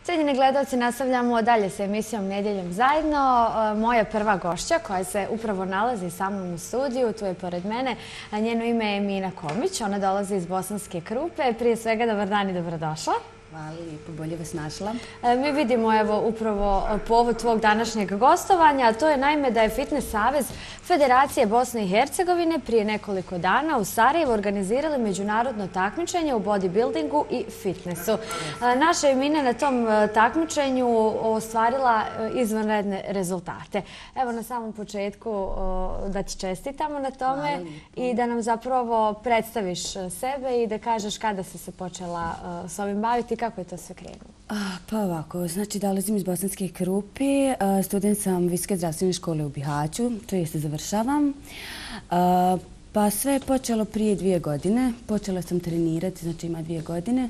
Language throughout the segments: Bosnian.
Cijenjeni gledalci, nastavljamo dalje sa emisijom Nedjeljom zajedno. Moja prva gošća koja se upravo nalazi sa mnom u studiju, tu je pored mene, njeno ime je Mina Komić, ona dolazi iz Bosanske Krupe. Prije svega, dobar dan i dobrodošla. Hvala lijepo, bolje vas našla. Mi vidimo evo upravo povod tvog današnjeg gostovanja, a to je naime da je Fitnes Savez Federacije Bosne i Hercegovine prije nekoliko dana u Sarajevu organizirali međunarodno takmičenje u bodybuildingu i fitnessu. Naša Emina na tom takmičenju ostvarila izvanredne rezultate. Evo na samom početku da ti čestitamo na tome i da nam zapravo predstaviš sebe i da kažeš kada si se počela s ovim baviti. Kako je to sve krenulo? Pa ovako, znači dolazim iz Bosanske Krupe, student sam Visoke zdravstvene škole u Bihaću, to je se završavam. Pa sve je počelo prije 2 godine, počela sam trenirati, znači ima 2 godine.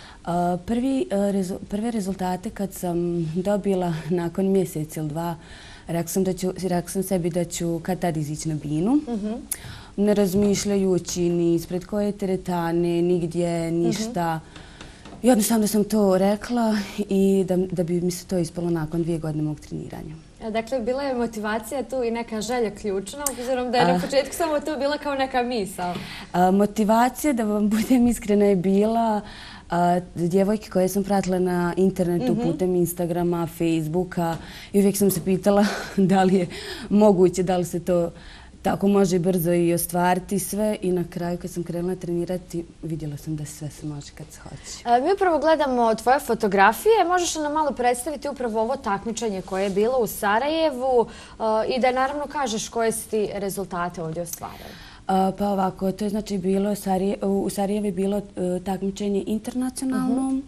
Prve rezultate kad sam dobila nakon mjesec ili 2, rekla sam sebi da ću kad tad izići na binu. Ne razmišljajući ni ispred koje teretane, nigdje, ništa. Jednostavno sam to rekla i da bi mi se to ispalo nakon 2 godine mog treniranja. Dakle, bila je motivacija tu i neka želja ključna, obzirom da je na početku samo to bila kao neka misao. Motivacija, da vam budem iskrena, je bila djevojke koje sam pratila na internetu putem Instagrama, Facebooka i uvijek sam se pitala da li je moguće, da li se to tako može brzo i ostvariti sve i na kraju kad sam krenula trenirati vidjela sam da sve se može kad se hoće. Mi upravo gledamo tvoje fotografije. Možeš li nam malo predstaviti upravo ovo takmičenje koje je bilo u Sarajevu i da naravno kažeš koje si ti rezultate ovdje ostvarili? Pa ovako, to je znači bilo, u Sarajevu je bilo takmičenje internacionalno.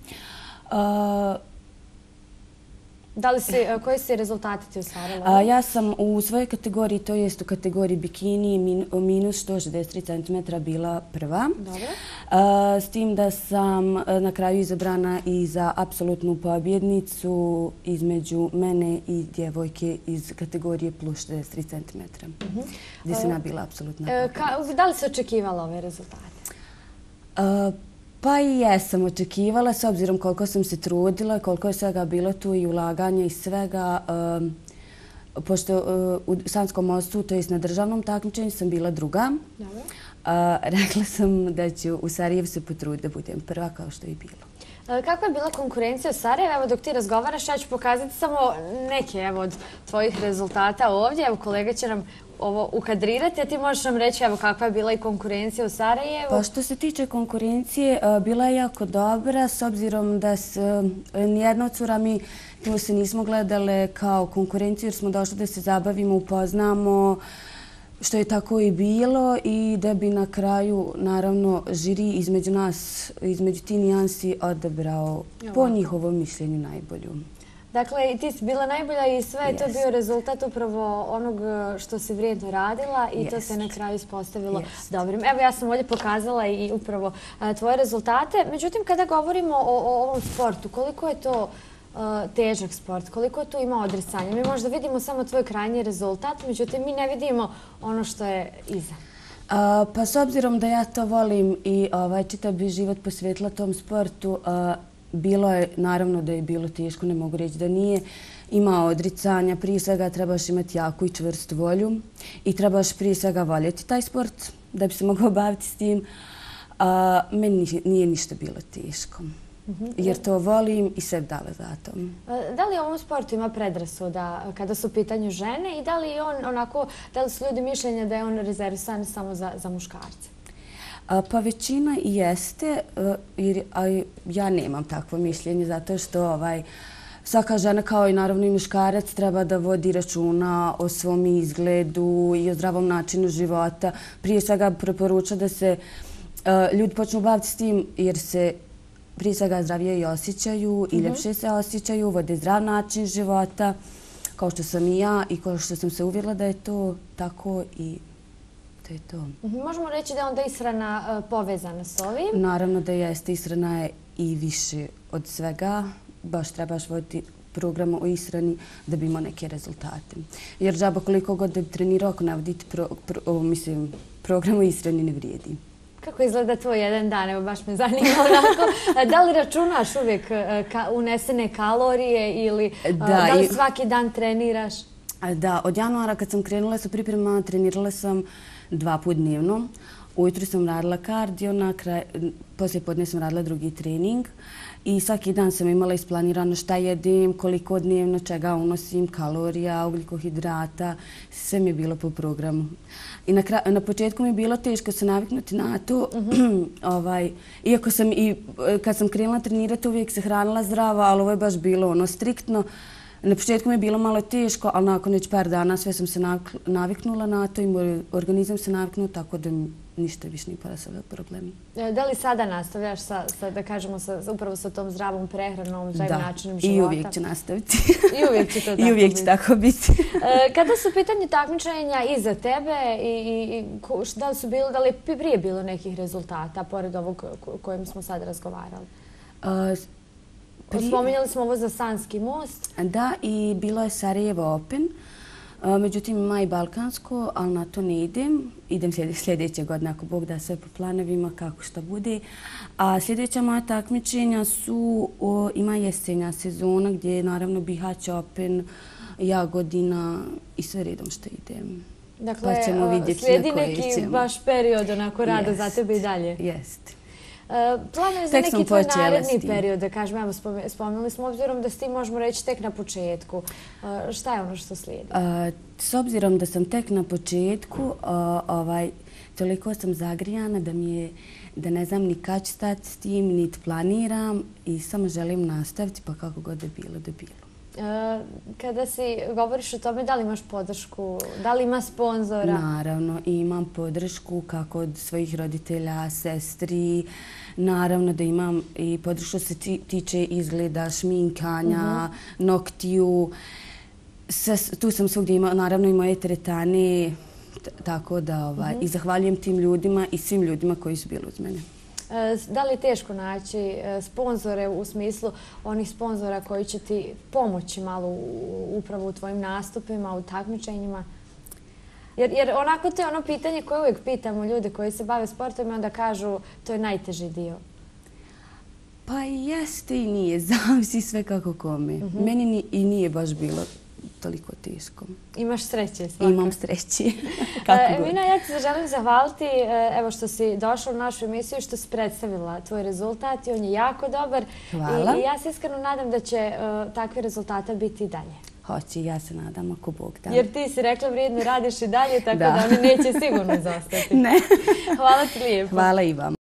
Koji si rezultati ti ostvarila? Ja sam u svojoj kategoriji, to jest u kategoriji bikini, minus 163 cm bila prva. S tim da sam na kraju izabrana i za apsolutnu pobjednicu između mene i djevojke iz kategorije plus 63 cm. Gdje sam ja bila apsolutna pobjednica. Da li si očekivala ove rezultate? Pa i jesam očekivala, s obzirom koliko sam se trudila, koliko je svega bilo tu i ulaganja i svega. Pošto u Sanskom mostu, to jest na državnom takmičenju, sam bila druga. Rekla sam da ću u Sarajevu se potruditi da budem prva kao što je bilo. Kakva je bila konkurencija u Sarajevu? Evo dok ti razgovaraš, ja ću pokazati samo neke od tvojih rezultata ovdje. Evo kolega će nam ovo ukadrirati, a ti možeš nam reći evo kakva je bila i konkurencija u Sarajevu. Pa što se tiče konkurencije, bila je jako dobra s obzirom da nijedna od cura mi tu se nismo gledale kao konkurenciju jer smo došli da se zabavimo, upoznamo, što je tako i bilo i da bi na kraju, naravno, žiri između nas, između ti nijansi odabrao po njihovom mišljenju najbolju. Dakle, ti si bila najbolja i sve je to bio rezultat upravo onog što si vrijedno radila i to se na kraju ispostavilo dobrim. Evo, ja sam ovdje pokazala i upravo tvoje rezultate. Međutim, kada govorimo o ovom sportu, koliko je to težak sport, koliko tu ima odricanja? Mi možda vidimo samo tvoj krajnji rezultat, međutim, mi ne vidimo ono što je iza. Pa s obzirom da ja to volim i čitav bi život posvetila tom sportu, bilo je, naravno da je bilo teško, ne mogu reći da nije. Ima odricanja, prije svega trebaš imati jaku i čvrstu volju i trebaš prije svega voljeti taj sport da bi se mogao baviti s tim. Meni nije ništa bilo teško. Jer to volim i sve dala za to. Da li u ovom sportu ima predrasuda kada su u pitanju žene i da li on onako, da li su ljudi mišljenja da je on rezervisan samo za muškarce? Pa većina i jeste, jer ja nemam takvo mišljenje zato što svaka žena kao i naravno i muškarac treba da vodi računa o svom izgledu i o zdravom načinu života. Prije svega preporuča da se ljudi počnu baviti s tim jer se prije svega zdravije i osjećaju i ljepše se osjećaju, vode zdrav način života, kao što sam i ja i kao što sam se uvjerila da je to tako i to je to. Možemo reći da je onda ishrana povezana s ovim? Naravno da jeste, ishrana je i više od svega. Baš trebaš voditi program o ishrani da bi imao neke rezultate. Jer džaba koliko god da bi trenirao, ako ne voditi program o ishrani ne vrijedi. Kako izgleda tvoj jedan dan? Evo, baš me zanima onako. Da li računaš uvijek unesene kalorije ili da li svaki dan treniraš? Da, od januara kad sam krenula sa pripremama, trenirala sam 2 puta dnevno. Ujutro sam radila kardio, poslije podne sam radila drugi trening i svaki dan sam imala isplanirano šta jedem, koliko dnevno, čega unosim, kalorija, ugljikohidrata, sve mi je bilo po programu. I na početku mi je bilo teško se naviknuti na to, iako sam i kad sam krenula trenirati uvijek se hranila zdrava, ali ovo je baš bilo striktno. Na početku mi je bilo malo teško, ali nakon već par dana sve sam se naviknula na to i moj organizam se naviknuo, tako da ništa više nije predstavljalo problema. Da li sada nastavljaš da kažemo, upravo sa tom zdravom prehranom, zdravim načinom života? Da, i uvijek ću nastaviti. I uvijek će to tako biti. I uvijek će tako biti. Kada su pitanje takmičenja iza tebe i da li je prije bilo nekih rezultata, pored ovog kojim smo sad razgovarali? Spominjali smo ovo za Sanski most. Da, i bilo je Sarajevo Open. Međutim, ima i Balkansko, ali na to ne idem. Idem sljedeće godine, ako Bog da, sve po planovima, kako šta bude. A sljedeća moja takmičenja ima jesenja sezona gdje je naravno Bihać Open, Jagodina i sve redom što idem. Dakle, slijedi neki baš period onako rada za tebe i dalje. Jeste. Planuje za neki tvoj naredni period, da kažem, evo spomenuli smo, obzirom da si ti možemo reći tek na početku. Šta je ono što slijedi? S obzirom da sam tek na početku, toliko sam zagrijana da ne znam ni kad ću stati s tim, niti planiram i samo želim nastaviti, pa kako god da bilo, da bilo. Kada govoriš o tome, da li imaš podršku, da li ima sponzora? Naravno, imam podršku kako od svojih roditelja, sestri. Naravno da imam i podršku što se tiče izgleda, šminkanja, noktiju. Tu sam svugdje imala, naravno i moje teretane, tako da i zahvaljujem tim ljudima i svim ljudima koji su bili uz mene. Da li je teško naći sponzore u smislu onih sponzora koji će ti pomoći malo upravo u tvojim nastupima, u takmičenjima? Jer onako to je ono pitanje koje uvijek pitamo ljude koji se bave sportom i onda kažu to je najteži dio. Pa jeste i nije, zavisi sve kako kome. Meni i nije baš bilo toliko teško. Imaš sreće svakako. Imam sreće. Emina, ja ti se želim zahvaliti evo što si došla u našu emisiju i što si predstavila tvoj rezultat i on je jako dobar. Hvala. I ja se iskreno nadam da će takvi rezultata biti i dalje. Hoće, ja se nadam ako Bog da. Jer ti si rekla vrijedno radiš i dalje, tako da oni neće sigurno izostati. Ne. Hvala ti lijepo. Hvala i vam.